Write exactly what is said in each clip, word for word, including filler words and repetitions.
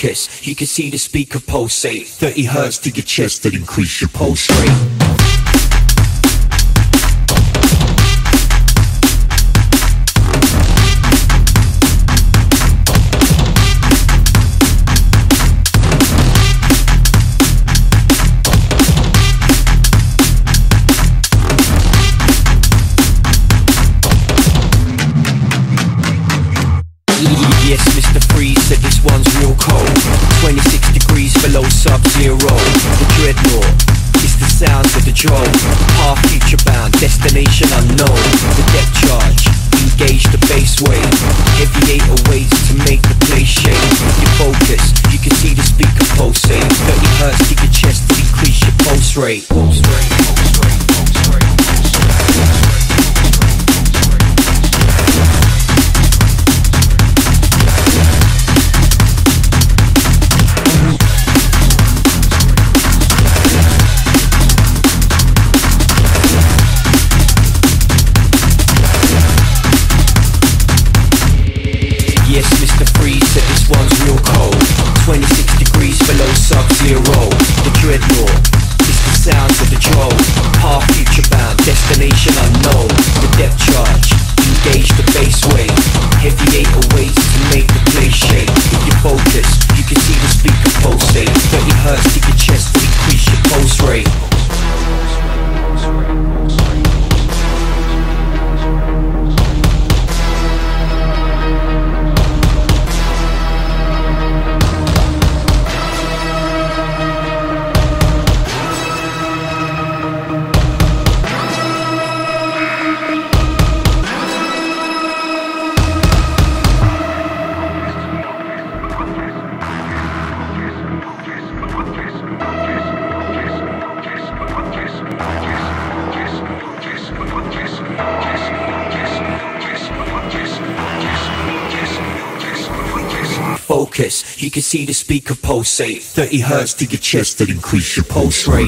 Focus, you can see the speaker pulsate. Thirty hertz to your chest that increase your pulse rate. Yes, Mister Freeze said this one's real cold. Twenty-six degrees below sub-zero. The dreadnought, it's the sounds of the drone. Half future bound, destination unknown. The depth charge, engage the bass wave. Heavy eight weights to make the place shake. Your focus, you can see the speaker pulsate. Thirty hertz to your chest to increase your pulse rate. Pulse rate, pulse rate, pulse rate, pulse rate. Yes, Mister Freeze said this one's real cold. Twenty-six degrees below sub-zero. The dreadnought, it's the sounds of the drone. Half future bound, destination unknown. The depth charge, engage the bass wave. Heavy eight weights to make the place shake. With your focus, you can see the speaker pulsate. Thirty hertz to your chest to increase your pulse rate. Focus, you can see the speaker pulsate. Thirty hertz to your chest that increase your pulse rate.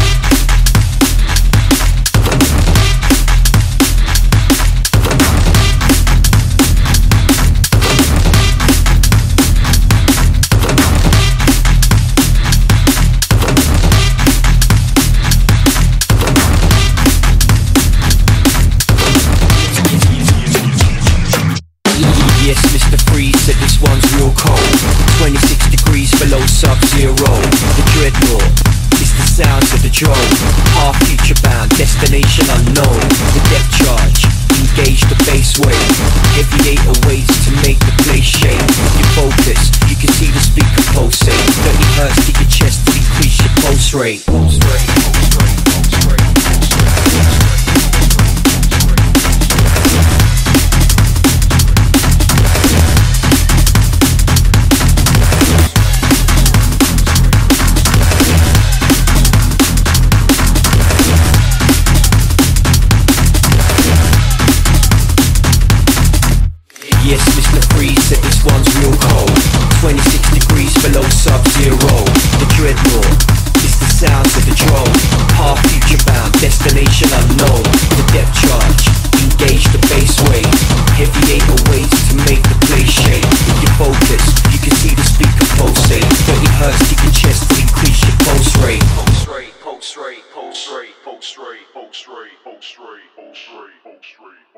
Yes, Mister Freeze said this one's real cold. Twenty-six degrees below sub-zero. The dreadnought, it's the sounds of the drone. Half future bound, destination unknown. The depth charge, engage the bass wave. Heavy eight weights to make the place shake. With your focus, you can see the speaker pulsate. Thirty hertz to your chest to increase your pulse rate. Pulse rate, pulse rate, pulse rate, pulse rate. Yes, Mister Freeze said this one's real cold. Twenty-six degrees below sub-zero. The dreadnought, it's the sounds of the drone. Half future bound, destination unknown. The depth charge, engage the bass wave. Heavy eight weights to make the place shake. With your focus, you can see the speaker pulsate. Thirty hertz to your chest to increase your pulse rate. Pulse rate, pulse rate, pulse rate, pulse rate, pulse rate, pulse rate, pulse rate, pulse rate.